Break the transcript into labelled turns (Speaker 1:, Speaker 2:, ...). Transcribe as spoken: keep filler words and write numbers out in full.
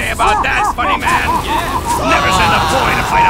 Speaker 1: say about that, funny man? Never send a boy to fight